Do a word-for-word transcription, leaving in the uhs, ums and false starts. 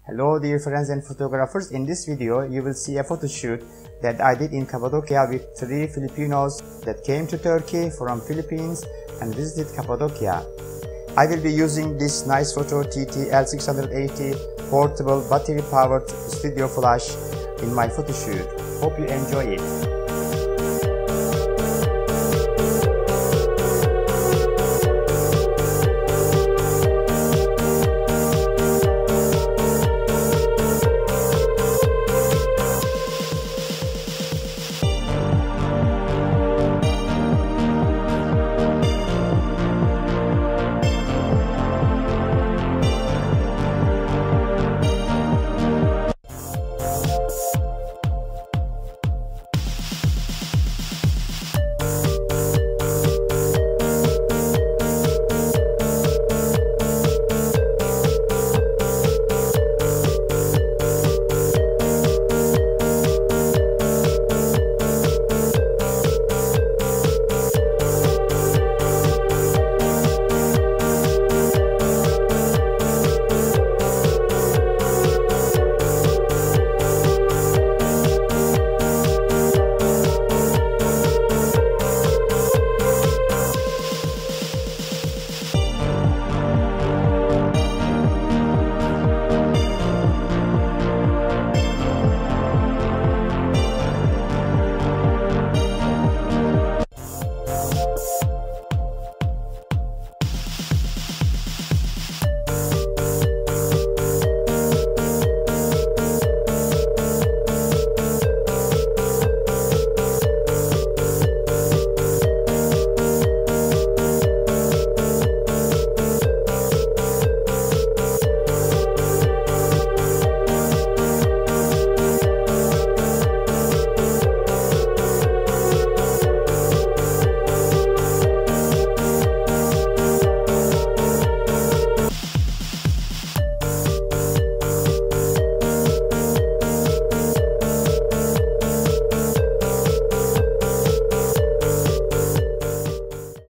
Hello dear friends and photographers, in this video you will see a photo shoot that I did in Kapadokyada with three Filipinos that came to Turkey from Philippines and visited Kapadokyada. I will be using this Nicefoto T T L six eighty portable battery powered studio flash in my photo shoot. Hope you enjoy it.